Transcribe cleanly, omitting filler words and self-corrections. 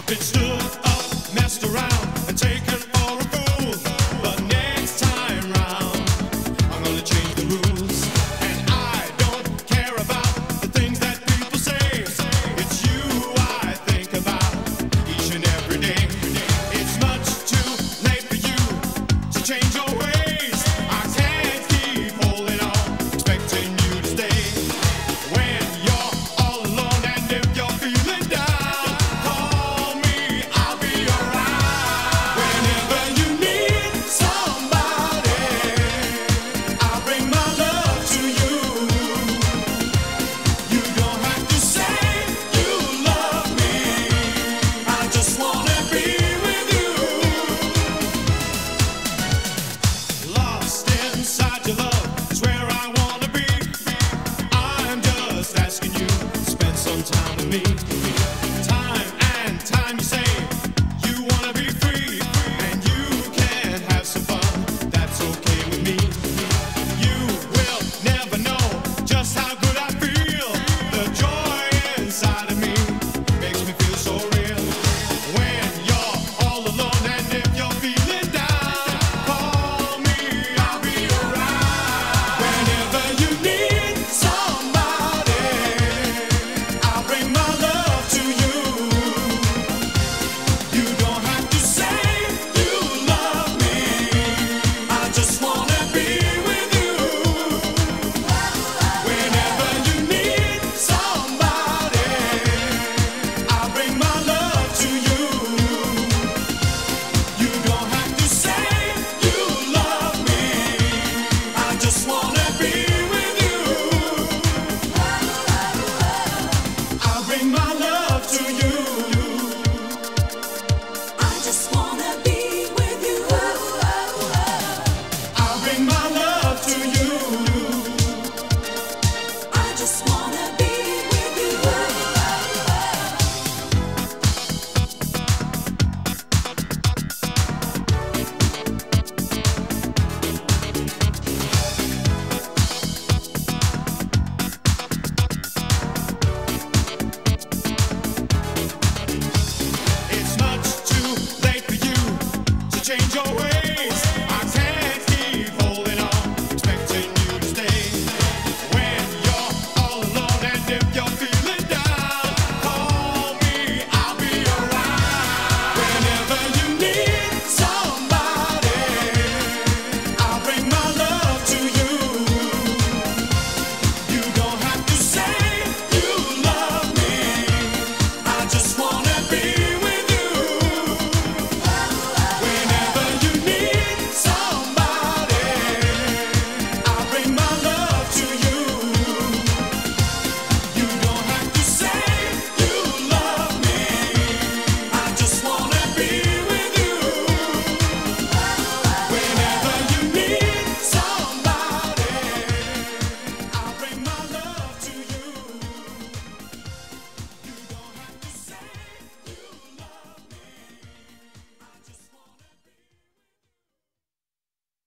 Been stood up, messed around, and taken for a fool. But next time round, I'm gonna change the rules. And I don't care about the things that people say. It's you I think about each and every day. It's much too late for you to change your ways. I can't keep holding on, expecting you to stay. When you're all alone and if you're feeling down, call me, I'll be around. Whenever you need somebody, I'll bring my love to you. You don't have to say you love me, I just wanna be with you. Lost inside your love is where I wanna be. I'm just asking you to spend some time with me.